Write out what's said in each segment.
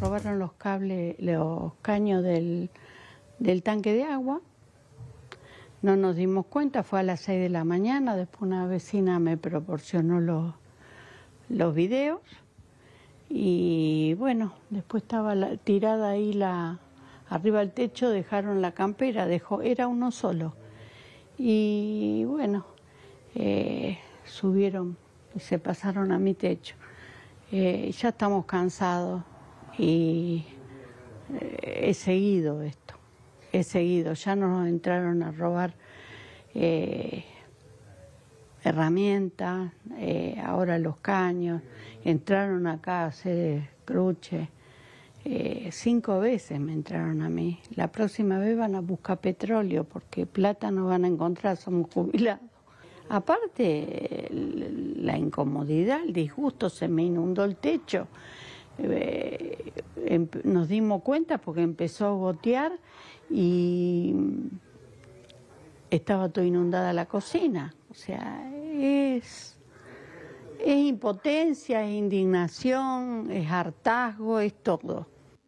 robaron los cables, los caños del tanque de agua. No nos dimos cuenta, fue a las 6 de la mañana, después una vecina me proporcionó los videos. Y bueno, después estaba tirada ahí arriba del techo, dejaron la campera, era uno solo. Y bueno, subieron y se pasaron a mi techo. Ya estamos cansados y he seguido esto, ya nos entraron a robar herramientas, ahora los caños, entraron acá a hacer cruce, 5 veces me entraron a mí. La próxima vez van a buscar petróleo porque plata no van a encontrar, somos jubilados. Aparte, la incomodidad, el disgusto, se me inundó el techo. Nos dimos cuenta porque empezó a gotear y estaba toda inundada la cocina. O sea, es impotencia, es indignación, es hartazgo, es todo.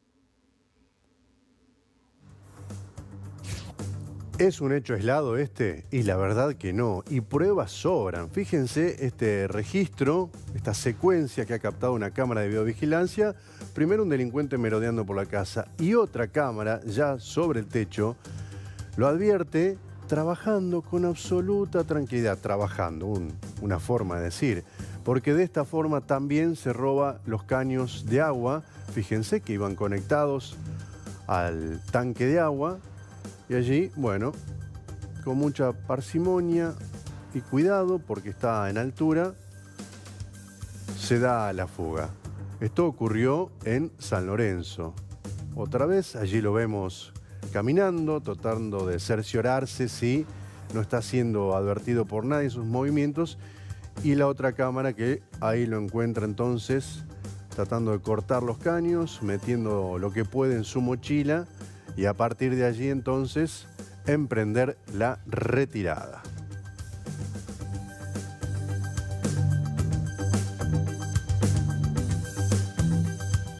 ¿Es un hecho aislado este? Y la verdad que no, y pruebas sobran. Fíjense este registro, esta secuencia que ha captado una cámara de videovigilancia. Primero un delincuente merodeando por la casa y otra cámara ya sobre el techo lo advierte trabajando con absoluta tranquilidad. Trabajando, una forma de decir, porque de esta forma también se roba los caños de agua. Fíjense que iban conectados al tanque de agua. Y allí, bueno, con mucha parsimonia y cuidado, porque está en altura, se da la fuga. Esto ocurrió en San Lorenzo. Otra vez, allí lo vemos caminando, tratando de cerciorarse si no está siendo advertido por nadie en sus movimientos. Y la otra cámara que ahí lo encuentra entonces, tratando de cortar los caños, metiendo lo que puede en su mochila. Y a partir de allí entonces emprender la retirada.